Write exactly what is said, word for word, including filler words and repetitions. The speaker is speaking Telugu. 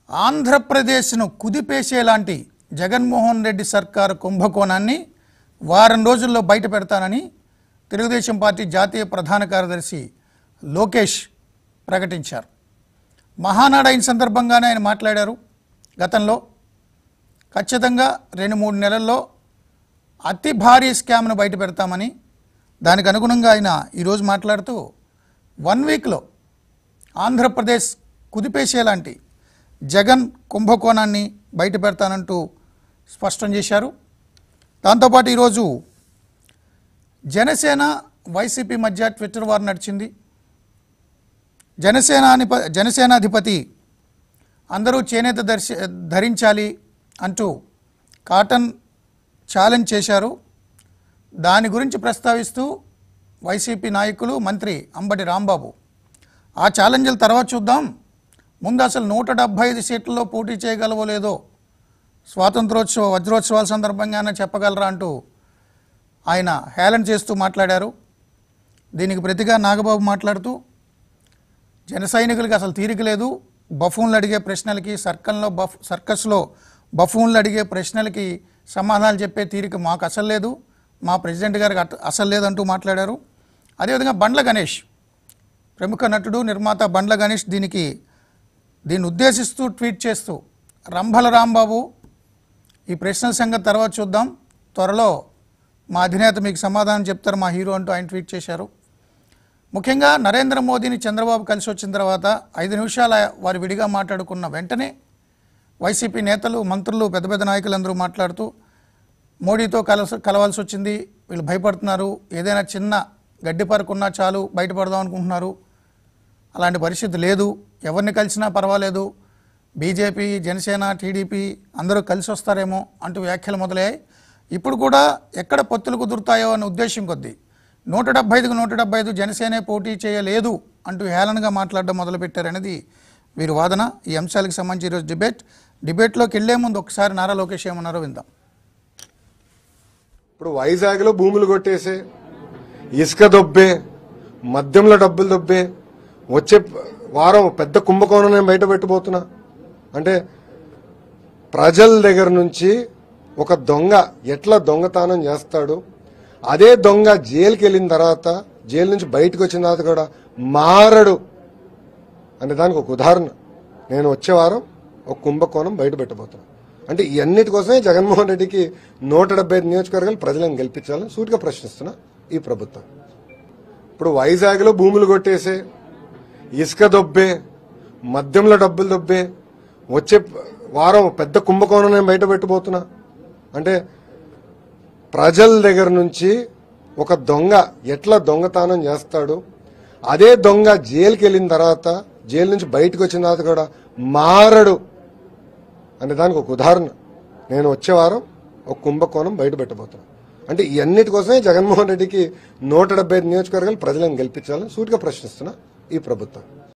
ఆంధ్రప్రదేశ్ను కుదిపేసేలాంటి జగన్మోహన్ రెడ్డి సర్కారు కుంభకోణాన్ని వారం రోజుల్లో బయట పెడతానని తెలుగుదేశం పార్టీ జాతీయ ప్రధాన కార్యదర్శి లోకేష్ ప్రకటించారు. మహానాడు అయిన సందర్భంగానే ఆయన మాట్లాడారు. గతంలో ఖచ్చితంగా రెండు మూడు నెలల్లో అతి భారీ స్కామ్ను బయట పెడతామని, దానికి అనుగుణంగా ఆయన ఈరోజు మాట్లాడుతూ వన్ వీక్లో ఆంధ్రప్రదేశ్ కుదిపేసేలాంటి జగన్ కుంభకోణాన్ని బయట పెడతానంటూ స్పష్టం చేశారు. దాంతోపాటు ఈరోజు జనసేన వైసీపీ మధ్య ట్విట్టర్ వార్ నడిచింది. జనసేనాని జనసేనాధిపతి అందరూ చేనేత దర్శ ధరించాలి అంటూ కాటన్ ఛాలెంజ్ చేశారు. దాని గురించి ప్రస్తావిస్తూ వైసీపీ నాయకులు మంత్రి అంబటి రాంబాబు ఆ ఛాలెంజ్ల తర్వాత చూద్దాం, ముందు అసలు నూట డెబ్భై ఐదు సీట్లలో పోటీ చేయగలవో లేదో స్వాతంత్రోత్సవ వజ్రోత్సవాల సందర్భంగానే చెప్పగలరా అంటూ ఆయన హేళన చేస్తూ మాట్లాడారు. దీనికి ప్రతిగా నాగబాబు మాట్లాడుతూ జన సైనికులకి అసలు తీరిక లేదు, బఫూన్లు అడిగే ప్రశ్నలకి సర్కల్లో బఫ్ సర్కస్లో బఫూన్లు అడిగే ప్రశ్నలకి సమాధానాలు చెప్పే తీరిక మాకు అసలు లేదు, మా ప్రెసిడెంట్ గారికి అసలు లేదంటూ మాట్లాడారు. అదేవిధంగా బండ్ల గణేష్, ప్రముఖ నటుడు నిర్మాత బండ్ల గణేష్ దీనికి దీన్ని ఉద్దేశిస్తూ ట్వీట్ చేస్తూ రంభల రాంబాబు ఈ ప్రశ్నల సంగతి తర్వాత చూద్దాం, త్వరలో మా అధినేత మీకు సమాధానం చెప్తారు మా హీరో అంటూ ఆయన ట్వీట్ చేశారు. ముఖ్యంగా నరేంద్ర మోదీని చంద్రబాబు కలిసి వచ్చిన తర్వాత ఐదు నిమిషాల వారు విడిగా మాట్లాడుకున్న వెంటనే వైసీపీ నేతలు, మంత్రులు, పెద్ద పెద్ద నాయకులందరూ మాట్లాడుతూ మోడీతో కలస కలవాల్సి వచ్చింది, వీళ్ళు భయపడుతున్నారు, ఏదైనా చిన్న గడ్డి పరకున్నా చాలు బయటపడదాం అనుకుంటున్నారు, అలాంటి పరిస్థితి లేదు, ఎవరిని కలిసినా పర్వాలేదు, బీజేపీ, జనసేన, టీడీపీ అందరూ కలిసి వస్తారేమో అంటూ వ్యాఖ్యలు మొదలయ్యాయి. ఇప్పుడు కూడా ఎక్కడ పొత్తులు కుదురుతాయో అనే ఉద్దేశం కొద్దీ నూట డెబ్బై ఐదుకు నూట డెబ్బై ఐదు జనసేనే పోటీ చేయలేదు అంటూ హేళనగా మాట్లాడడం మొదలుపెట్టారనేది వీరి వాదన. ఈ అంశాలకు సంబంధించి ఈరోజు డిబేట్ డిబేట్లోకి వెళ్లే ముందు ఒకసారి నారా లోకేష్ ఏమన్నారో విందాం. ఇప్పుడు వైజాగ్లో భూములు కొట్టేసే, ఇసుక దొబ్బే, మద్యంలో డబ్బులు దొబ్బే, వచ్చే వారం పెద్ద కుంభకోణం నేను బయట పెట్టబోతున్నా. అంటే ప్రజల దగ్గర నుంచి ఒక దొంగ ఎట్లా దొంగతనం చేస్తాడు, అదే దొంగ జైలుకి వెళ్ళిన తర్వాత జైలు నుంచి బయటకు వచ్చిన తర్వాత కూడా మారడు అనే దానికి ఒక ఉదాహరణ నేను వచ్చే వారం ఒక కుంభకోణం బయట పెట్టబోతున్నా. అంటే ఇవన్నిటి కోసమే జగన్మోహన్ రెడ్డికి నూట డెబ్బై ఐదు నియోజకవర్గాలు ప్రజలను గెలిపించాలని సూటిగా ప్రశ్నిస్తున్నా ఈ ప్రభుత్వం. ఇప్పుడు వైజాగ్లో భూములు కొట్టేసే, ఇసుక దొబ్బే, మద్యంలో డబ్బులు దొబ్బే, వచ్చే వారం పెద్ద కుంభకోణం నేను బయట పెట్టబోతున్నా. అంటే ప్రజల దగ్గర నుంచి ఒక దొంగ ఎట్లా దొంగతనం చేస్తాడు, అదే దొంగ జైలుకి వెళ్ళిన తర్వాత జైలు నుంచి బయటకు వచ్చిన తర్వాత కూడా మారడు అనే దానికి ఒక ఉదాహరణ నేను వచ్చే వారం ఒక కుంభకోణం బయట పెట్టబోతున్నా. అంటే ఇవన్నిటి కోసమే జగన్మోహన్ రెడ్డికి నూట డెబ్బై ఐదు నియోజకవర్గాలు ప్రజలను గెలిపించాలని సూటిగా ప్రశ్నిస్తున్నా ఈ ప్రభుత్వం.